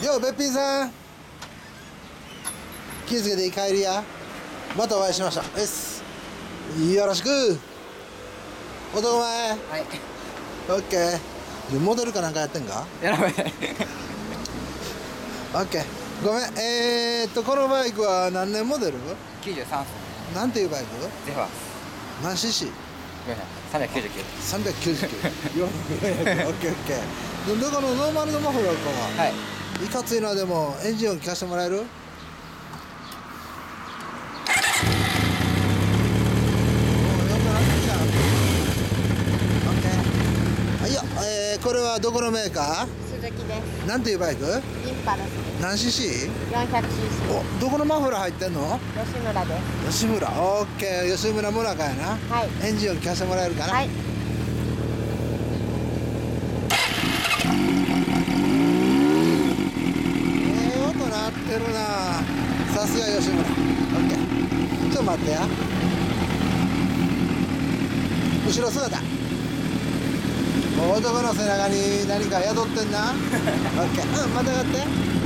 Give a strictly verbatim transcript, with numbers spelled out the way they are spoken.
ようべっぴんさん、気をつけて帰りや。またお会いしましょう。えっす、よろしく。男前。 はい。 オッケー。モデルかなんかやってんか。 やらない。 オッケー。ごめん。えー、っとこのバイクは何年モデル？ きゅうじゅうさんっす。 なんていうバイク？ ゼファース。 何 シーシー？ さんびゃくきゅうじゅうきゅう。 さんびゃくきゅうじゅうきゅう。よんひゃく。オッケーオッケー。でこのノーマルのマフラーかは。 はい。 いかついのでもエンジン音聞かせてもらえる？はいよ、えー、これはどこのメーカー？ 鈴木です。 なんていうバイク？ インパルス。 何 シーシー？ よんひゃくシーシー。 お、どこのマフラー入ってんの？ 吉村です。 吉村、オッケー、吉村村かやな。 はい。 エンジン音聞かせてもらえるかな？はい。ええ音鳴ってるな。さすが吉村。オッケー。ちょっと待ってや。後ろ姿。男の背中に何か宿ってんな。オッケー。うん、またがって。